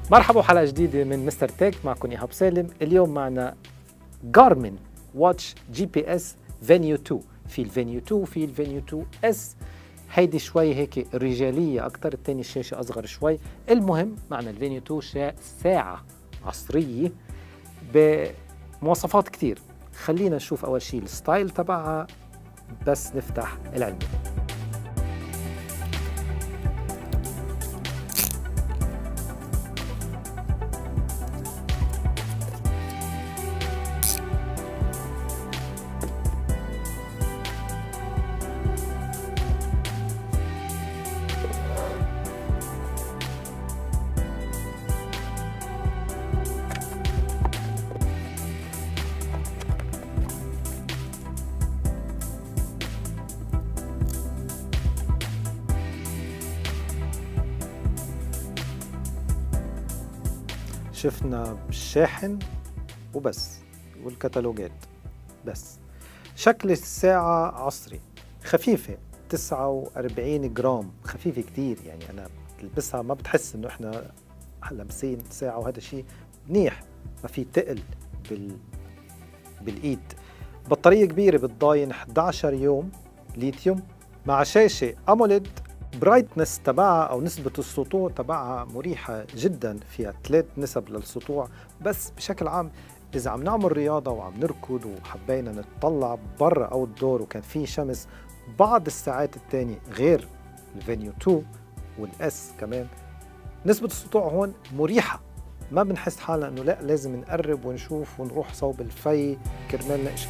مرحبا وحلقة جديدة من مستر تيك، معكم إيهاب سالم. اليوم معنا جارمين واتش جي بي اس فينيو 2. في الفينيو 2 وفي الفينيو 2 اس. هيدي شوي هيك رجالية أكتر، التاني الشاشة أصغر شوي. المهم معنا الفينيو 2 ساعة عصرية بمواصفات كتير. خلينا نشوف أول شيء الستايل تبعها، بس نفتح العلبة. شفنا الشاحن وبس والكتالوجات بس. شكل الساعة عصري، خفيفة 49 جرام، خفيفة كتير. يعني أنا بلبسها ما بتحس إنه إحنا لابسين ساعة، وهذا شيء منيح، ما في تقل بالإيد. بطارية كبيرة بتضاين 11 يوم ليثيوم، مع شاشة أموليد. برايتنس تبعها أو نسبة السطوع تبعها مريحة جدا، فيها 3 نسب للسطوع. بس بشكل عام إذا عم نعمل رياضة وعم نركض وحبينا نتطلع برا أو الدور وكان في شمس، بعض الساعات التانية غير الفينيو 2 والإس كمان نسبة السطوع هون مريحة، ما بنحس حالنا إنه لا لازم نقرب ونشوف ونروح صوب الفي كرمال نقشف.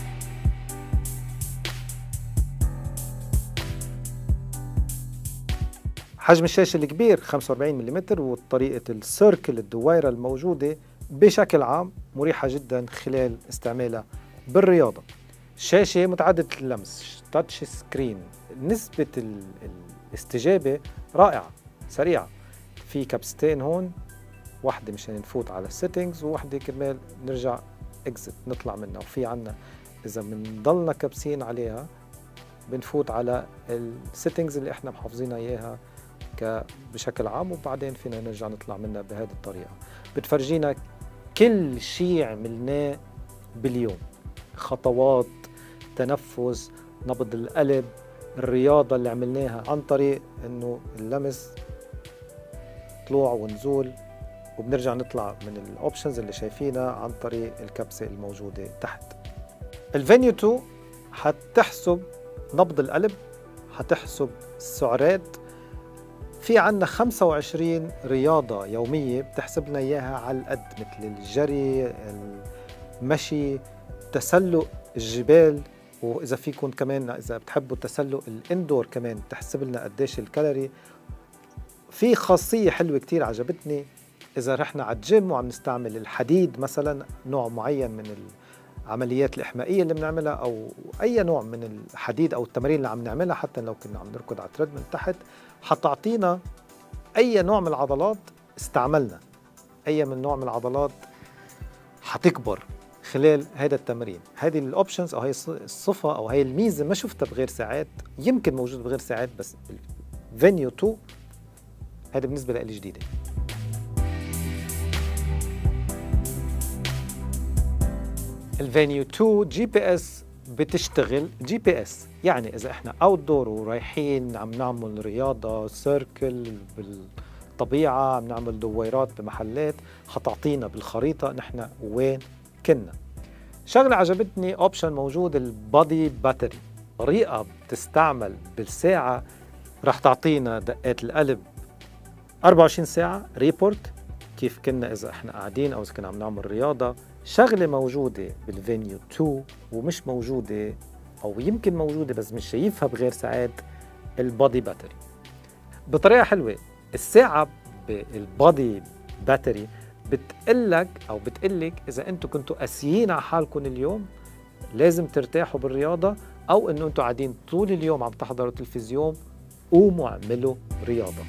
حجم الشاشة الكبير 45 ملم، وطريقة السيركل الدويرة الموجودة بشكل عام مريحة جدا خلال استعمالها بالرياضة. شاشة متعددة اللمس، تاتش سكرين، نسبة الاستجابة رائعة سريعة. في كبستين هون، واحدة مشان نفوت على السيتنجز وواحدة كرمال نرجع اكزت نطلع منها. وفي عنا إذا بنضلنا كبسين عليها بنفوت على السيتنجز اللي احنا محافظينها اياها بشكل عام، وبعدين فينا نرجع نطلع منها بهذه الطريقة. بتفرجينا كل شيء عملناه باليوم، خطوات، تنفس، نبض القلب، الرياضة اللي عملناها عن طريق انه اللمس، طلوع ونزول، وبنرجع نطلع من الاوبشنز اللي شايفينها عن طريق الكبسة الموجودة تحت. الفينيو 2 حتحسب نبض القلب، حتحسب السعرات. في عنا 25 رياضة يومية بتحسب لنا إياها على القد، مثل الجري، المشي، تسلق الجبال، وإذا فيكم كمان إذا بتحبوا تسلق الاندور كمان تحسب لنا قديش الكالوري. في خاصية حلوة كتير عجبتني، إذا رحنا على الجيم وعم نستعمل الحديد مثلا، نوع معين من العمليات الإحمائية اللي بنعملها أو أي نوع من الحديد أو التمارين اللي عم نعملها، حتى لو كنا عم نركض على تريد من تحت، حتعطينا أي نوع من العضلات استعملنا، أي من نوع من العضلات حتكبر خلال هذا التمرين. هذه الأوبشنز أو هي الصفة أو هي الميزة ما شفتها بغير ساعات، يمكن موجود بغير ساعات، بس فينيو 2 هذا بالنسبة لي جديدة. الفينيو 2 جي بي اس بتشتغل جي بي اس، يعني إذا إحنا أوت دور ورايحين عم نعمل رياضة، سيركل بالطبيعة، عم نعمل دويرات بمحلات، حتعطينا بالخريطة نحن وين كنا. شغلة عجبتني أوبشن موجود، البادي باتري، طريقة بتستعمل بالساعة رح تعطينا دقات القلب 24 ساعة ريبورت كيف كنا إذا إحنا قاعدين أو إذا كنا عم نعمل رياضة. شغلة موجودة بالفينيو 2 ومش موجودة أو يمكن موجودة بس مش شايفها بغير ساعات، البادي باتري بطريقة حلوة. الساعة بالبادي باتري بتقلك أو بتقلك إذا أنتوا كنتوا قاسيين على حالكم اليوم لازم ترتاحوا بالرياضة، أو أنه أنتوا قاعدين طول اليوم عم تحضروا تلفزيون، قوموا اعملوا رياضة.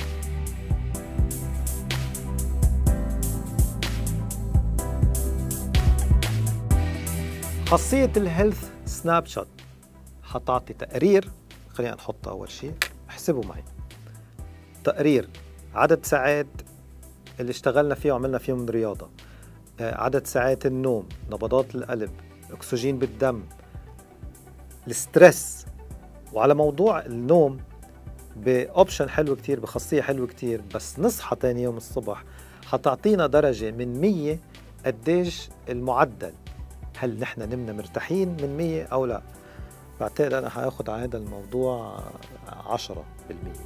خاصية الهيلث سناب شوت حتعطي تقرير. خلينا نحطها أول شيء، احسبوا معي تقرير عدد ساعات اللي اشتغلنا فيه وعملنا فيهم رياضة، عدد ساعات النوم، نبضات القلب، أكسجين بالدم، الستريس. وعلى موضوع النوم بأوبشن حلو كتير، بخاصية حلوة كتير، بس نصحى تاني يوم الصبح حتعطينا درجة من 100 قديش المعدل، هل نحن نمنا مرتاحين من 100 أو لا. بعتقد أنا حاخد على هذا الموضوع 10%.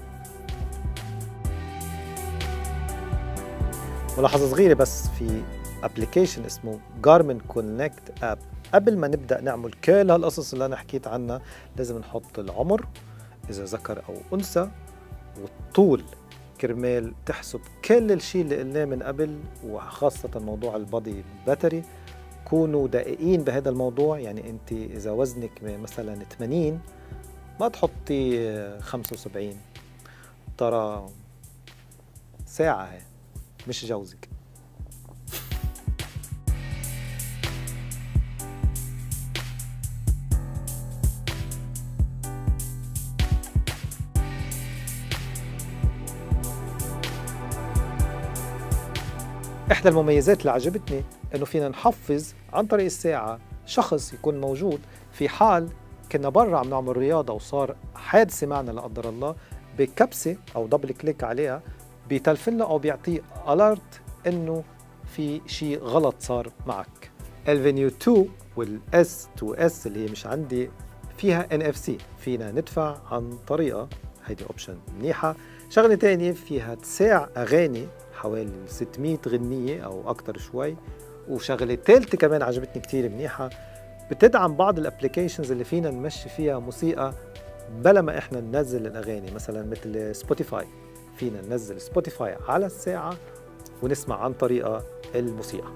ملاحظة صغيرة بس، في ابلكيشن اسمه جارمن كونكت اب، قبل ما نبدأ نعمل كل هالقصص اللي أنا حكيت عنها لازم نحط العمر إذا ذكر أو أنثى والطول، كرمال تحسب كل الشيء اللي قلناه من قبل، وخاصة موضوع البادي باتري. كونوا دقيقين بهذا الموضوع، يعني أنت إذا وزنك مثلا 80 ما تحطي 75، ترى ساعة هي مش جوزك. إحدى المميزات اللي عجبتني إنه فينا نحفز عن طريق الساعة شخص يكون موجود في حال كنا برا عم نعمل رياضة وصار حادثة معنا لا قدر الله، بكبسة أو دبل كليك عليها بيتلفن له أو بيعطيه ألارت إنه في شيء غلط صار معك. الفينيو 2 والإس 2S اللي هي مش عندي فيها NFC، فينا ندفع عن طريقة، هيدي أوبشن منيحة. شغلة تانية فيها تساع أغاني حوالي 600 غنية أو أكتر شوي. وشغلة تالتة كمان عجبتني كتير منيحة، بتدعم بعض الابليكيشنز اللي فينا نمشي فيها موسيقى بلا ما إحنا ننزل الأغاني، مثلا مثل سبوتيفاي، فينا ننزل سبوتيفاي على الساعة ونسمع عن طريقة الموسيقى.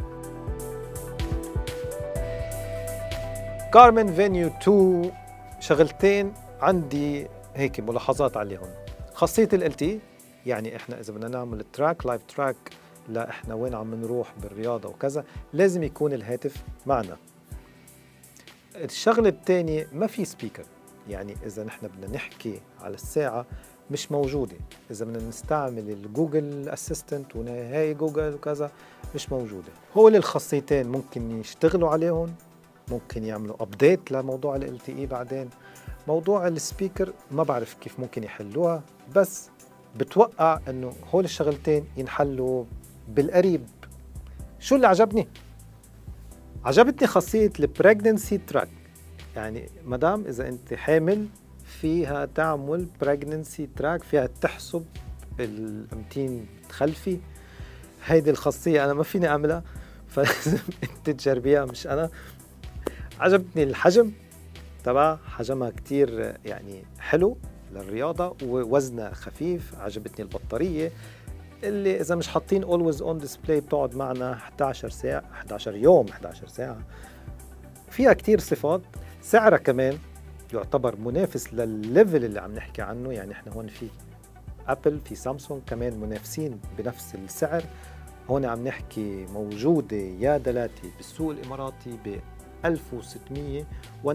جارمن فينيو 2 شغلتين عندي هيك ملاحظات عليهم. خاصية ال LTE، يعني احنا اذا بدنا نعمل تراك لايف تراك لا احنا وين عم نروح بالرياضة وكذا، لازم يكون الهاتف معنا. الشغلة الثانية ما في سبيكر، يعني اذا نحن بدنا نحكي على الساعة مش موجودة. اذا بدنا نستعمل الجوجل اسيستنت وهي جوجل وكذا مش موجودة. هول الخاصيتين ممكن يشتغلوا عليهم، ممكن يعملوا ابديت لموضوع ال LTE بعدين. موضوع السبيكر ما بعرف كيف ممكن يحلوها، بس بتوقع انه هول الشغلتين ينحلوا بالقريب. شو اللي عجبني؟ عجبتني خاصية البريجننسي تراك، يعني مدام اذا انت حامل فيها تعمل بريجننسي تراك، فيها تحسب الامتين تخلفي. هيدي الخاصية انا ما فيني اعملها، فلازم انت تجربيها مش انا. عجبتني الحجم تبع، حجمها كتير يعني حلو للرياضة ووزنها خفيف. عجبتني البطارية اللي إذا مش حاطين always on display بتقعد معنا 11 ساعة، 11 يوم، 11 ساعة. فيها كتير صفات. سعرها كمان يعتبر منافس للليفل اللي عم نحكي عنه، يعني احنا هون في أبل، في سامسونج كمان منافسين بنفس السعر. هون عم نحكي موجودة يا دلاتي بالسوق الإماراتي ب 1600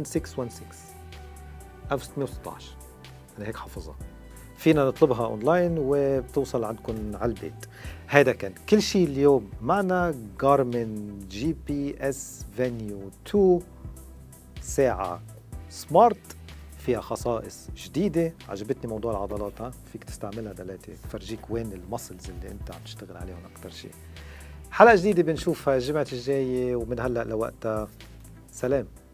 1616 أنا هيك حافظها. فينا نطلبها أونلاين وبتوصل عندكم على البيت. هذا كان كل شيء اليوم معنا. جارمن GPS فينيو 2 ساعة سمارت فيها خصائص جديدة. عجبتني موضوع العضلات، فيك تستعملها دلاتي فرجيك وين المسلز اللي انت عم تشتغل عليهم أكتر شيء. حلقة جديدة بنشوفها الجمعة الجاية، ومن هلأ لوقتها سلام.